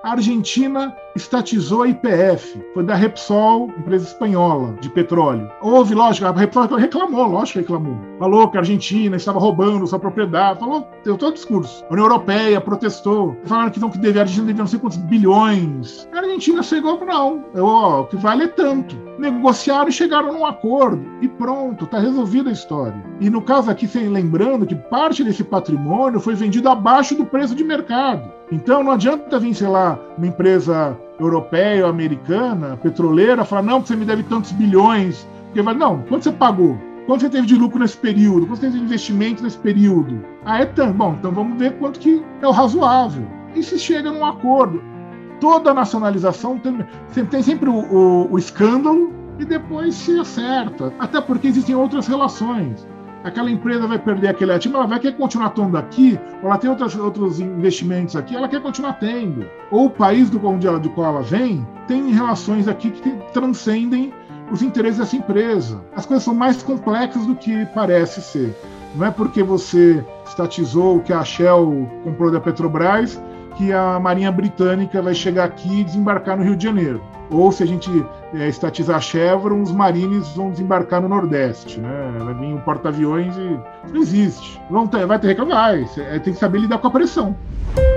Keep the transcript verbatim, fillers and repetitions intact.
A Argentina estatizou a Y P F, foi da Repsol, empresa espanhola de petróleo. Houve, lógico, a Repsol reclamou, lógico que reclamou. Falou que a Argentina estava roubando sua propriedade, falou, deu todo o discurso. A União Europeia protestou, falaram que não que devia, a Argentina devia não sei quantos bilhões. A Argentina chegou e não, ó, o que vale é tanto. Negociaram e chegaram num acordo. E pronto, está resolvida a história. E no caso aqui, lembrando que parte desse patrimônio foi vendido abaixo do preço de mercado. Então não adianta vir, sei lá, uma empresa europeia ou americana, petroleira, falar, não, porque você me deve tantos bilhões. Porque vai, não, quanto você pagou? Quanto você teve de lucro nesse período? Quanto você teve de investimento nesse período? Ah, é tanto. Bom, então vamos ver quanto que é o razoável. E se chega num acordo. Toda nacionalização tem, tem sempre o, o, o escândalo e depois se acerta. Até porque existem outras relações. Aquela empresa vai perder aquele ativo, ela vai querer continuar atuando aqui, ou ela tem outras, outros investimentos aqui, ela quer continuar tendo. Ou o país do, onde ela, do qual ela vem tem relações aqui que transcendem os interesses dessa empresa. As coisas são mais complexas do que parece ser. Não é porque você estatizou o que a Shell comprou da Petrobras que a Marinha Britânica vai chegar aqui e desembarcar no Rio de Janeiro. Ou se a gente é, estatizar a Chevron, os marines vão desembarcar no Nordeste, né? Vai vir um porta-aviões e... Isso não existe. Vão ter, vai ter reclamar, vai. Tem que saber lidar com a pressão.